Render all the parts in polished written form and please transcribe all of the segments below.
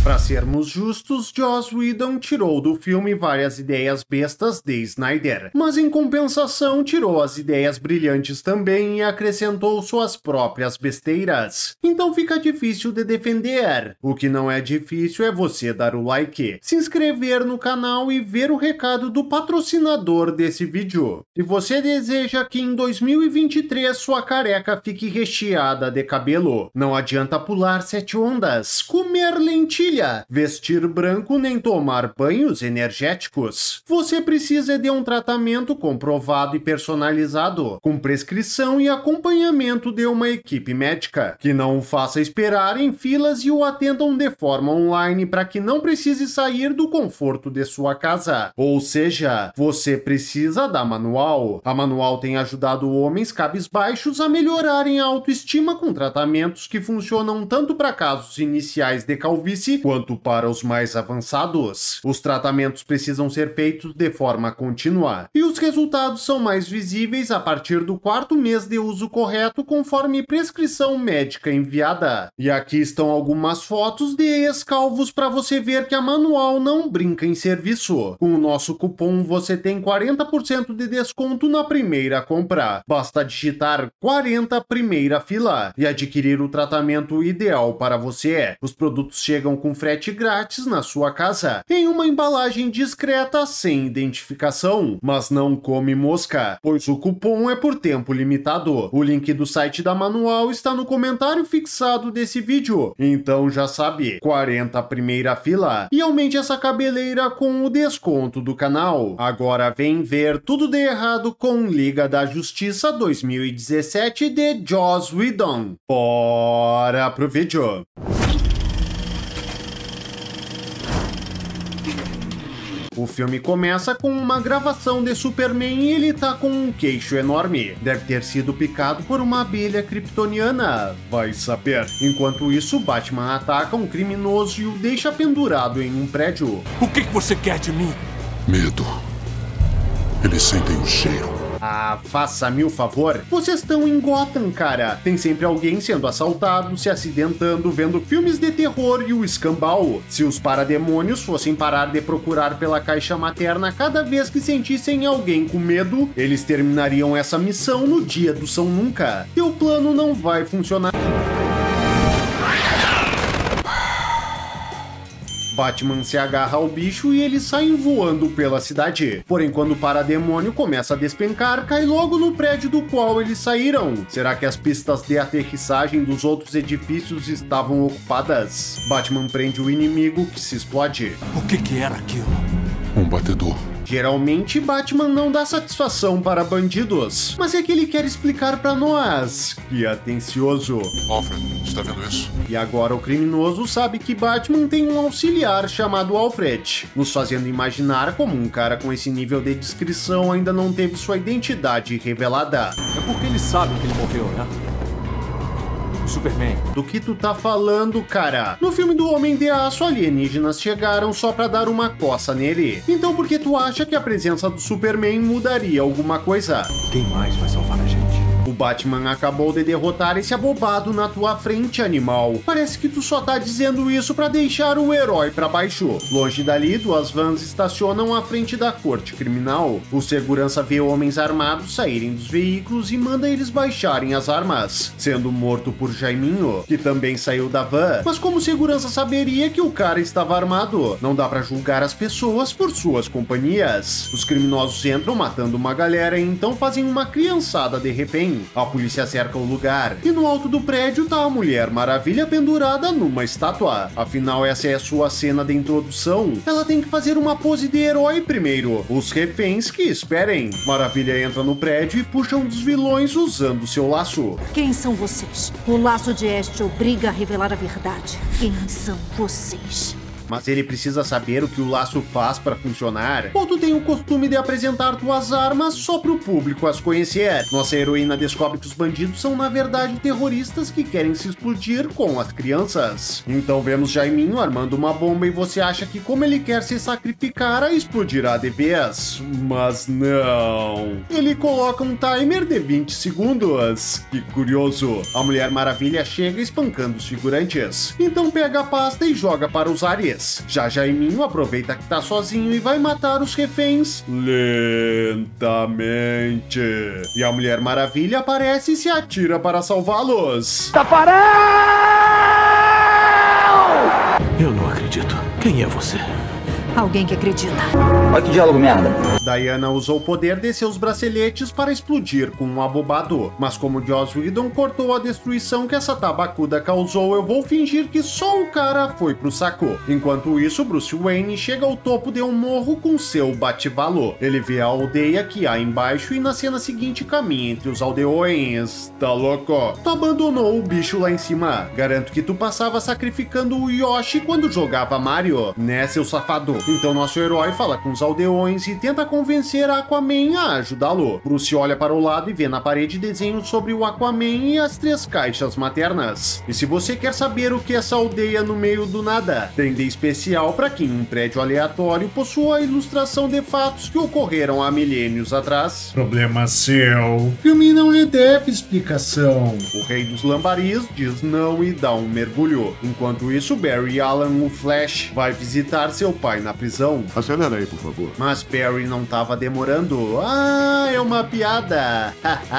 Para sermos justos, Joss Whedon tirou do filme várias ideias bestas de Snyder, mas em compensação tirou as ideias brilhantes também e acrescentou suas próprias besteiras. Então fica difícil de defender. O que não é difícil é você dar o like, se inscrever no canal e ver o recado do patrocinador desse vídeo. Se você deseja que em 2023 sua careca fique recheada de cabelo, não adianta pular 7 ondas, comer lentilha, vestir branco nem tomar banhos energéticos. Você precisa de um tratamento comprovado e personalizado, com prescrição e acompanhamento de uma equipe médica, que não o faça esperar em filas e o atendam de forma online para que não precise sair do conforto de sua casa. Ou seja, você precisa da Manual. A Manual tem ajudado homens cabisbaixos a melhorarem a autoestima com tratamentos que funcionam tanto para casos iniciais de calvície quanto para os mais avançados. Os tratamentos precisam ser feitos de forma contínua, e os resultados são mais visíveis a partir do 4º mês de uso correto conforme prescrição médica enviada. E aqui estão algumas fotos de ex-calvos para você ver que a Manual não brinca em serviço. Com o nosso cupom você tem 40% de desconto na primeira compra. Basta digitar 40 primeira fila e adquirir o tratamento ideal para você. Os produtos chegam com frete grátis na sua casa, em uma embalagem discreta sem identificação, mas não come mosca, pois o cupom é por tempo limitado. O link do site da Manual está no comentário fixado desse vídeo, então já sabe, 40 primeira fila e aumente essa cabeleira com o desconto do canal. Agora vem ver tudo de errado com Liga da Justiça 2017 de Joss Whedon. Bora pro vídeo! O filme começa com uma gravação de Superman e ele tá com um queixo enorme. Deve ter sido picado por uma abelha kryptoniana, vai saber. Enquanto isso, Batman ataca um criminoso e o deixa pendurado em um prédio. O que você quer de mim? Medo. Eles sentem o cheiro. Ah, faça-me o favor. Vocês estão em Gotham, cara. Tem sempre alguém sendo assaltado, se acidentando, vendo filmes de terror e o escambau. Se os parademônios fossem parar de procurar pela caixa materna cada vez que sentissem alguém com medo, eles terminariam essa missão no dia do São Nunca. Teu plano não vai funcionar. Batman se agarra ao bicho e eles saem voando pela cidade. Porém, quando o parademônio começa a despencar, cai logo no prédio do qual eles saíram. Será que as pistas de aterrissagem dos outros edifícios estavam ocupadas? Batman prende o inimigo que se explode. O que era aquilo? Um batedor. Geralmente, Batman não dá satisfação para bandidos, mas é que ele quer explicar para nós. Que atencioso. Alfred, está vendo isso? E agora o criminoso sabe que Batman tem um auxiliar chamado Alfred, nos fazendo imaginar como um cara com esse nível de discrição ainda não teve sua identidade revelada. É porque eles sabem que ele morreu, né? Superman. Do que tu tá falando, cara? No filme do Homem de Aço, alienígenas chegaram só pra dar uma coça nele. Então por que tu acha que a presença do Superman mudaria alguma coisa? Quem mais vai salvar a gente? O Batman acabou de derrotar esse abobado na tua frente, animal. Parece que tu só tá dizendo isso pra deixar o herói pra baixo. Longe dali, 2 vans estacionam à frente da corte criminal. O segurança vê homens armados saírem dos veículos e manda eles baixarem as armas, sendo morto por Jaiminho, que também saiu da van. Mas como o segurança saberia que o cara estava armado? Não dá pra julgar as pessoas por suas companhias. Os criminosos entram matando uma galera e então fazem uma criançada de refém. A polícia cerca o lugar e no alto do prédio tá a Mulher Maravilha pendurada numa estátua. Afinal, essa é a sua cena de introdução. Ela tem que fazer uma pose de herói primeiro. Os reféns que esperem. Maravilha entra no prédio e puxa um dos vilões usando seu laço. Quem são vocês? O laço de Este obriga a revelar a verdade. Quem são vocês? mas ele precisa saber o que o laço faz para funcionar? Ou tu tem o costume de apresentar tuas armas só pro público as conhecer? Nossa heroína descobre que os bandidos são na verdade terroristas que querem se explodir com as crianças. Então vemos Jaiminho armando uma bomba e você acha que como ele quer se sacrificar, a explodirá de vez. Mas não. Ele coloca um timer de 20 segundos. Que curioso. A Mulher Maravilha chega espancando os figurantes. Então pega a pasta e joga para os ares. Já Jaiminho aproveita que tá sozinho e vai matar os reféns lentamente. E a Mulher Maravilha aparece e se atira para salvá-los. Eu não acredito. Quem é você? Alguém que acredita. Olha que diálogo merda. Diana usou o poder de seus braceletes para explodir com um abobado, mas como Joss Whedon cortou a destruição que essa tabacuda causou, eu vou fingir que só o cara foi pro saco. Enquanto isso, Bruce Wayne chega ao topo de um morro com seu bate-valo. Ele vê a aldeia que há embaixo e na cena seguinte caminha entre os aldeões. Tá louco? Tu abandonou o bicho lá em cima. Garanto que tu passava sacrificando o Yoshi quando jogava Mario, né, seu safado? Então nosso herói fala com os aldeões e tenta convencer a Aquaman a ajudá-lo. Bruce olha para o lado e vê na parede desenhos sobre o Aquaman e as 3 caixas maternas. E se você quer saber o que é essa aldeia no meio do nada, tem de especial para quem um prédio aleatório possua a ilustração de fatos que ocorreram há milênios atrás. Problema seu. O filme não lhe deve explicação. O rei dos lambaris diz não e dá um mergulho. Enquanto isso, Barry Allen, o Flash, vai visitar seu pai na prisão. Acelera aí, por favor. Mas Barry não tava demorando. Ah, é uma piada.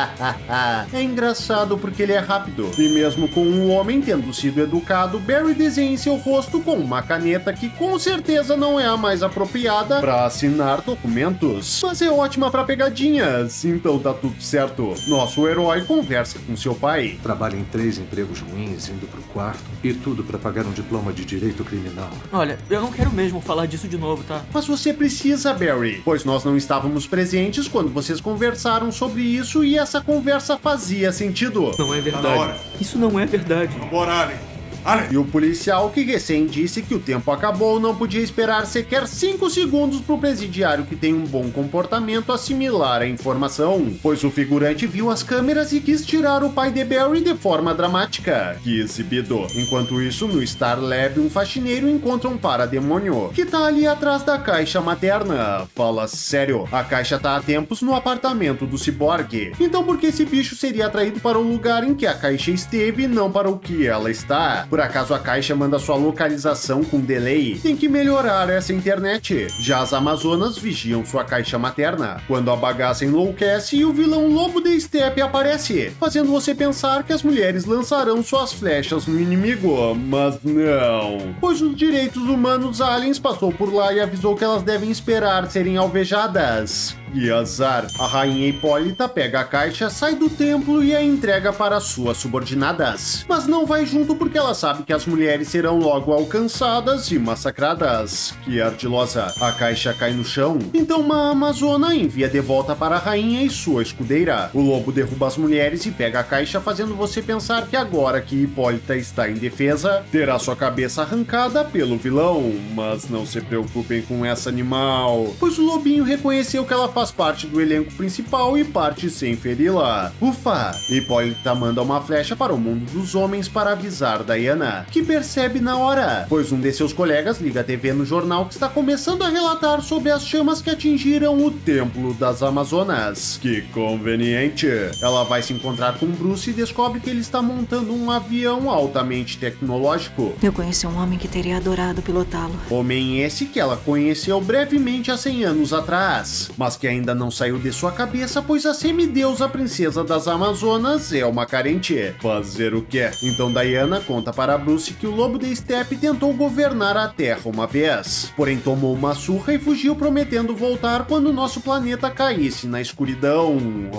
É engraçado porque ele é rápido. E mesmo com um homem tendo sido educado, Barry desenha em seu rosto com uma caneta que com certeza não é a mais apropriada para assinar documentos. Mas é ótima para pegadinhas, então tá tudo certo. Nosso herói conversa com seu pai. Trabalha em 3 empregos ruins, indo pro 4º, e tudo pra pagar um diploma de direito criminal. Olha, eu não quero mesmo falar disso de novo, tá? Mas você precisa, Barry, pois nós não estávamos presentes quando vocês conversaram sobre isso e essa conversa fazia sentido. Não é Tá na verdade. hora. Isso não é verdade. Vambora, Allen. Allen. E o policial que recém disse que o tempo acabou não podia esperar sequer 5 segundos pro presidiário que tem um bom comportamento assimilar a informação, pois o figurante viu as câmeras e quis tirar o pai de Barry de forma dramática. Que exibido. Enquanto isso, no Star Lab, um faxineiro encontra um parademônio que tá ali atrás da caixa materna. Fala sério, a caixa tá há tempos no apartamento do ciborgue. Então por que esse bicho seria atraído para o lugar em que a caixa esteve e não para o que ela está? Por acaso a caixa manda sua localização com delay? Tem que melhorar essa internet. Já as Amazonas vigiam sua caixa materna, quando a bagaça enlouquece e o vilão Lobo de Steppe aparece, fazendo você pensar que as mulheres lançarão suas flechas no inimigo, mas não. Pois os direitos humanos aliens passou por lá e avisou que elas devem esperar serem alvejadas. Que azar. A rainha Hipólita pega a caixa, sai do templo e a entrega para suas subordinadas. Mas não vai junto porque ela sabe que as mulheres serão logo alcançadas e massacradas. Que ardilosa. A caixa cai no chão. Então uma amazona envia de volta para a rainha e sua escudeira. O lobo derruba as mulheres e pega a caixa, fazendo você pensar que agora que Hipólita está em defesa, terá sua cabeça arrancada pelo vilão. Mas não se preocupem com essa animal, pois o lobinho reconheceu que ela faz parte do elenco principal e parte sem feri-la. Ufa! Hipólita manda uma flecha para o mundo dos homens para avisar Diana, que percebe na hora, pois um de seus colegas liga a TV no jornal que está começando a relatar sobre as chamas que atingiram o Templo das Amazonas. Que conveniente! Ela vai se encontrar com Bruce e descobre que ele está montando um avião altamente tecnológico. Eu conheci um homem que teria adorado pilotá-lo. Homem esse que ela conheceu brevemente há 100 anos atrás, mas que ainda não saiu de sua cabeça, pois a semideusa princesa das Amazonas é uma carente. Fazer o quê? Então Diana conta para Bruce que o Lobo de Steppe tentou governar a Terra uma vez, porém tomou uma surra e fugiu prometendo voltar quando nosso planeta caísse na escuridão.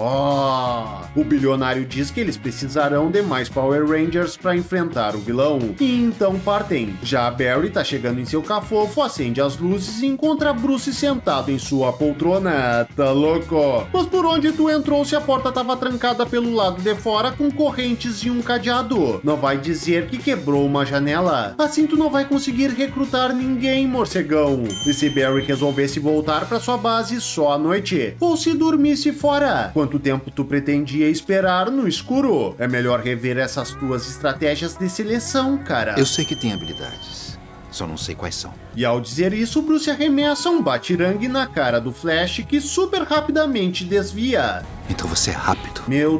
O bilionário diz que eles precisarão de mais Power Rangers para enfrentar o vilão, e então partem. Já a Barry tá chegando em seu cafofo, acende as luzes e encontra Bruce sentado em sua poltrona. Tá louco? Mas por onde tu entrou se a porta tava trancada pelo lado de fora com correntes e um cadeado? Não vai dizer que quebrou uma janela? Assim tu não vai conseguir recrutar ninguém, morcegão. E se Barry resolvesse voltar pra sua base só à noite? Ou se dormisse fora? Quanto tempo tu pretendia esperar no escuro? É melhor rever essas tuas estratégias de seleção, cara. Eu sei que tem habilidades, só não sei quais são. E ao dizer isso, Bruce arremessa um batirangue na cara do Flash, que super rapidamente desvia. Então você é rápido. Meu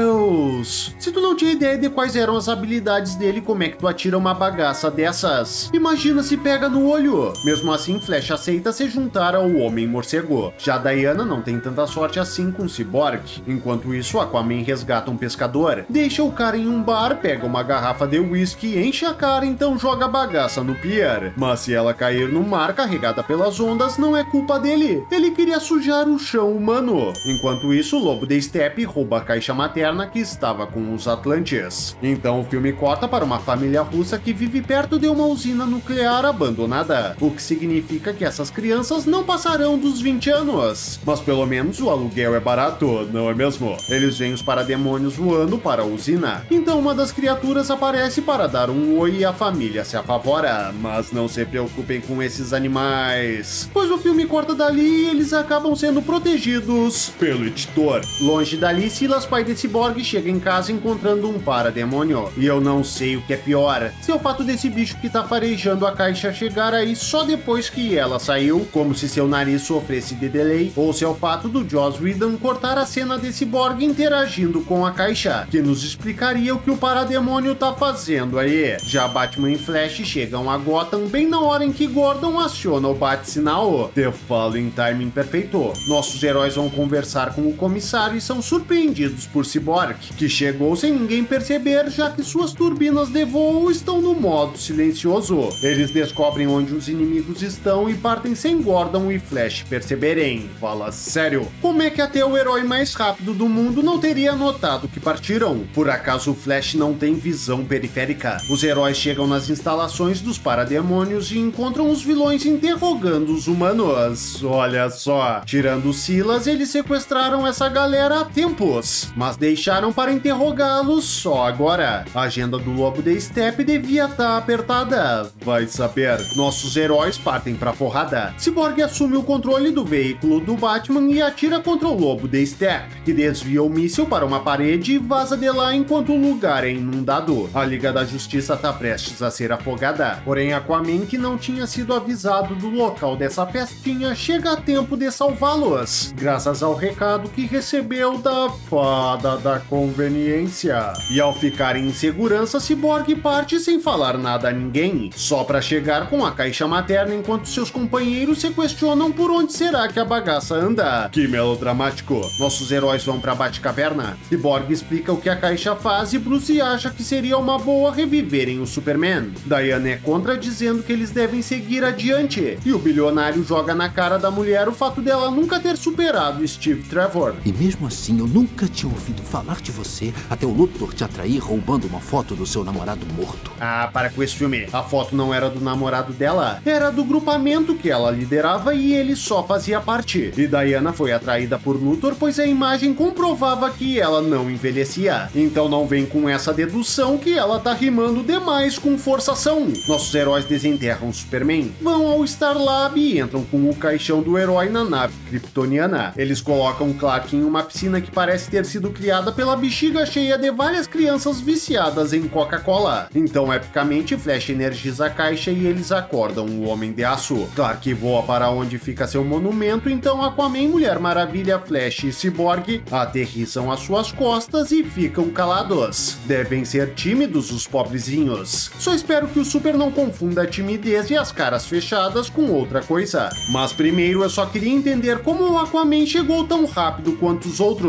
Deus! Se tu não tinha ideia de quais eram as habilidades dele, como é que tu atira uma bagaça dessas? Imagina se pega no olho! Mesmo assim, Flash aceita se juntar ao Homem-Morcego. Já Diana não tem tanta sorte assim com o Cyborg. Enquanto isso, Aquaman resgata um pescador, deixa o cara em um bar, pega uma garrafa de whisky, enche a cara e então joga a bagaça no pier. Mas se ela cair no mar carregada pelas ondas, não é culpa dele. Ele queria sujar o chão humano. Enquanto isso, o Lobo de Steppe rouba a caixa materna que estava com os Atlantes. Então o filme corta para uma família russa que vive perto de uma usina nuclear abandonada, o que significa que essas crianças não passarão dos 20 anos. Mas pelo menos o aluguel é barato, não é mesmo? Eles veem os parademônios voando para a usina. Então uma das criaturas aparece para dar um oi e a família se apavora. Mas não se preocupem com esses animais, pois o filme corta dali e eles acabam sendo protegidos pelo editor. Longe dali, Silas, pai de Cyborg, chega em casa encontrando um parademônio. E eu não sei o que é pior, se é o fato desse bicho que tá farejando a caixa chegar aí só depois que ela saiu, como se seu nariz sofresse de delay, ou se é o fato do Joss Whedon cortar a cena de Cyborg interagindo com a caixa, que nos explicaria o que o parademônio tá fazendo aí. Já Batman e Flash chegam a Gotham bem na hora em que Gordon aciona o bate-sinal. Te falo em timing perfeito. Nossos heróis vão conversar com o comissário e são surpreendidos por Cyborg, que chegou sem ninguém perceber, já que suas turbinas de voo estão no modo silencioso. Eles descobrem onde os inimigos estão e partem sem Gordon e Flash perceberem. Fala sério, como é que até o herói mais rápido do mundo não teria notado que partiram? Por acaso o Flash não tem visão periférica? Os heróis chegam nas instalações dos parademônios e encontram os vilões interrogando os humanos. Olha só, tirando Silas, eles sequestraram essa galera há tempos, mas deixaram para interrogá-los só agora. A agenda do Lobo de Steppe devia estar apertada, vai saber. Nossos heróis partem pra porrada. Cyborg assume o controle do veículo do Batman e atira contra o Lobo de Steppe, que desvia o míssil para uma parede e vaza de lá enquanto o lugar é inundado. A Liga da Justiça tá prestes a ser afogada, porém Aquaman, que não tinha sido avisado do local dessa festinha, chega a tempo de salvá-los, graças ao recado que recebeu da fada da conveniência. E ao ficarem em segurança, Cyborg parte sem falar nada a ninguém, só para chegar com a caixa materna enquanto seus companheiros se questionam por onde será que a bagaça anda. Que melodramático. Nossos heróis vão pra Batcaverna. Cyborg explica o que a caixa faz e Bruce acha que seria uma boa reviverem o Superman. Diana é contra, dizendo que eles devem seguir adiante. E o bilionário joga na cara da mulher o fato dela nunca ter superado Steve Trevor. E mesmo assim, eu nunca tinha ouvido falar de você até o Luthor te atrair roubando uma foto do seu namorado morto. Ah, para com esse filme. A foto não era do namorado dela, era do grupamento que ela liderava e ele só fazia parte. E Diana foi atraída por Luthor, pois a imagem comprovava que ela não envelhecia. Então não vem com essa dedução que ela tá rimando demais com forçação. Nossos heróis desenterram o Superman, vão ao Star Lab e entram com o caixão do herói na nave kryptoniana. Eles colocam Clark em uma piscina que parece ter sido criada pela bexiga cheia de várias crianças viciadas em Coca-Cola. Então, epicamente, Flash energiza a caixa e eles acordam o Homem de Aço. Clark voa para onde fica seu monumento, então Aquaman, Mulher Maravilha, Flash e Cyborg aterrissam às suas costas e ficam calados. Devem ser tímidos os pobrezinhos. Só espero que o Super não confunda a timidez e as caras fechadas com outra coisa. Mas primeiro eu só queria entender como o Aquaman chegou tão rápido quanto os outros. Por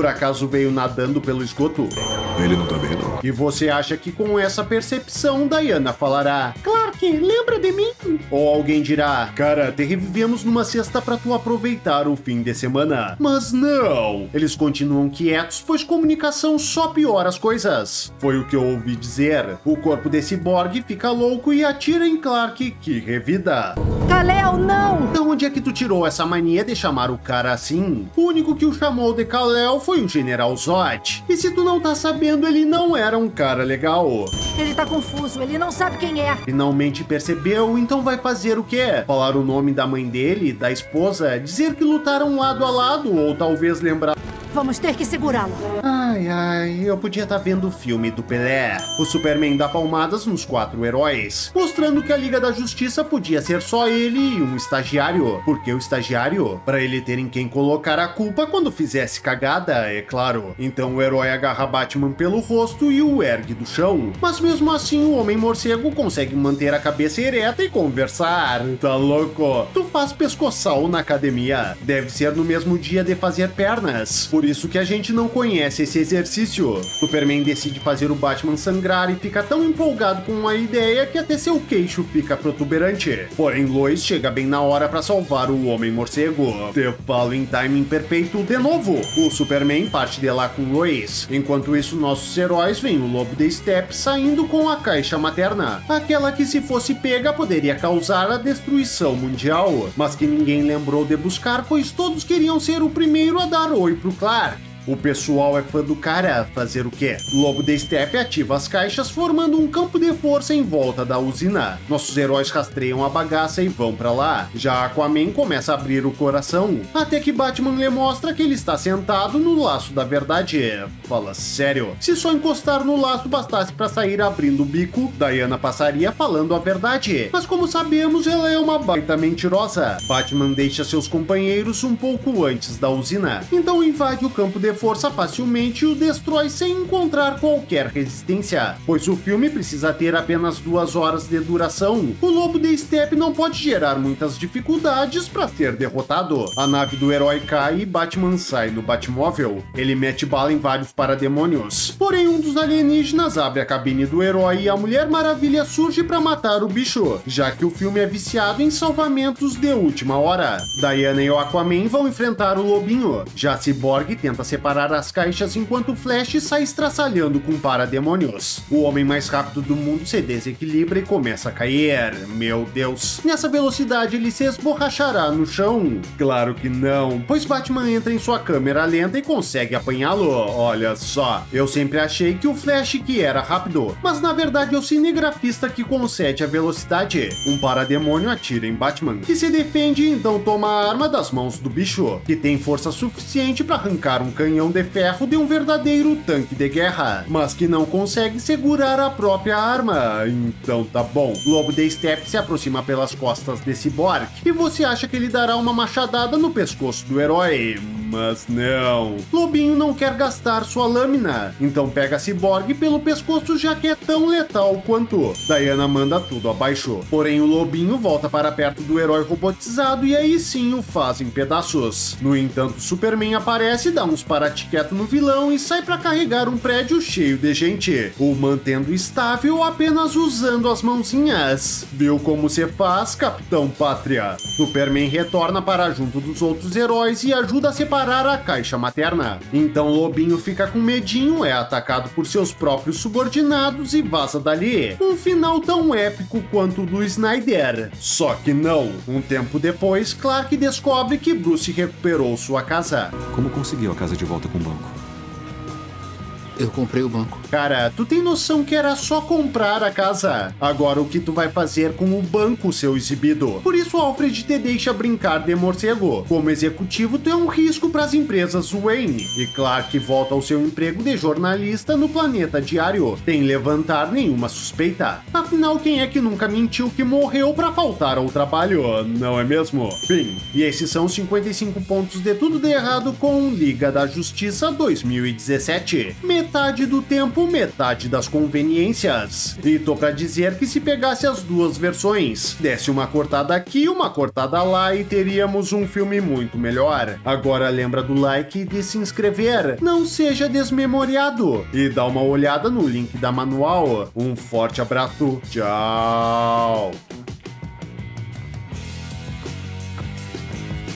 por acaso veio nadando pelo esgoto? Ele não tá bem, não. E você acha que com essa percepção, Diana falará: Clark, lembra de mim? Ou alguém dirá: cara, te revivemos numa cesta pra tu aproveitar o fim de semana. Mas não! Eles continuam quietos, pois comunicação só piora as coisas. Foi o que eu ouvi dizer. O corpo desse Borg fica louco e atira em Clark, que revida. Kal-El, não! Da onde é que tu tirou essa mania de chamar o cara assim? O único que o chamou de Kal-El foi o General Zod. E se tu não tá sabendo, ele não era um cara legal. Ele tá confuso, ele não sabe quem é. Finalmente percebeu, então vai fazer o quê? Falar o nome da mãe dele, da esposa, dizer que lutaram lado a lado ou talvez lembrar... Vamos ter que segurá-lo. Ai, eu podia estar vendo o filme do Pelé. O Superman dá palmadas nos 4 heróis, mostrando que a Liga da Justiça podia ser só ele e um estagiário. Por que o estagiário? Para ele ter em quem colocar a culpa quando fizesse cagada, é claro. Então o herói agarra Batman pelo rosto e o ergue do chão. Mas mesmo assim o Homem-Morcego consegue manter a cabeça ereta e conversar. Tá louco? Tu faz pescoçal na academia. Deve ser no mesmo dia de fazer pernas. Por isso que a gente não conhece esse exercício. Superman decide fazer o Batman sangrar e fica tão empolgado com a ideia que até seu queixo fica protuberante. Porém, Lois chega bem na hora para salvar o Homem-Morcego. Te falo em timing perfeito de novo. O Superman parte de lá com Lois. Enquanto isso, nossos heróis veem o Lobo de Steppe saindo com a caixa materna. Aquela que, se fosse pega, poderia causar a destruição mundial. Mas que ninguém lembrou de buscar, pois todos queriam ser o primeiro a dar oi pro Clark. O pessoal é fã do cara, fazer o quê? Lobo de Steppe ativa as caixas, formando um campo de força em volta da usina. Nossos heróis rastreiam a bagaça e vão pra lá. Já Aquaman começa a abrir o coração, até que Batman lhe mostra que ele está sentado no laço da verdade. Fala sério, se só encostar no laço bastasse pra sair abrindo o bico, Diana passaria falando a verdade. Mas como sabemos, ela é uma baita mentirosa. Batman deixa seus companheiros um pouco antes da usina, então invade o campo de força facilmente e o destrói sem encontrar qualquer resistência, pois o filme precisa ter apenas 2 horas de duração. O Lobo de Steppe não pode gerar muitas dificuldades para ser derrotado. A nave do herói cai e Batman sai no Batmóvel. Ele mete bala em vários parademônios, porém um dos alienígenas abre a cabine do herói e a Mulher Maravilha surge para matar o bicho, já que o filme é viciado em salvamentos de última hora. Diana e o Aquaman vão enfrentar o Lobinho. Já Cyborg tenta separar as caixas enquanto o Flash sai estraçalhando com parademônios. O homem mais rápido do mundo se desequilibra e começa a cair. Meu Deus. Nessa velocidade ele se esborrachará no chão? Claro que não, pois Batman entra em sua câmera lenta e consegue apanhá-lo. Olha só, eu sempre achei que o Flash que era rápido, mas na verdade é o cinegrafista que concede a velocidade. Um parademônio atira em Batman, que se defende e então toma a arma das mãos do bicho, que tem força suficiente para arrancar um canhão de ferro de um verdadeiro tanque de guerra, mas que não consegue segurar a própria arma. Então tá bom. Lobo de Steppe se aproxima pelas costas de Cyborg e você acha que ele dará uma machadada no pescoço do herói, mas não. Lobinho não quer gastar sua lâmina, então pega Cyborg pelo pescoço, já que é tão letal quanto. Diana manda tudo abaixo, porém o Lobinho volta para perto do herói robotizado e aí sim o faz em pedaços. No entanto, Superman aparece e dá uns paratiqueto no vilão e sai para carregar um prédio cheio de gente, o mantendo estável apenas usando as mãozinhas. Viu como se faz, Capitão Pátria? Superman retorna para junto dos outros heróis e ajuda a separar a caixa materna. Então Lobinho fica com medinho, é atacado por seus próprios subordinados e vaza dali. Um final tão épico quanto o do Snyder. Só que não. Um tempo depois, Clark descobre que Bruce recuperou sua casa. Como conseguiu a casa de volta com o banco? Eu comprei o banco. Cara, tu tem noção que era só comprar a casa? Agora o que tu vai fazer com o banco, seu exibido? Por isso Alfred te deixa brincar de morcego. Como executivo, tu é um risco para as empresas Wayne. E Clark volta ao seu emprego de jornalista no Planeta Diário, sem levantar nenhuma suspeita. Afinal, quem é que nunca mentiu que morreu para faltar ao trabalho? Não é mesmo? Bem, e esses são 55 pontos de tudo de errado com Liga da Justiça 2017. metade do tempo, metade das conveniências. E tô pra dizer que se pegasse as duas versões, desse uma cortada aqui, uma cortada lá e teríamos um filme muito melhor. Agora lembra do like e de se inscrever, não seja desmemoriado, e dá uma olhada no link da manual. Um forte abraço, tchau!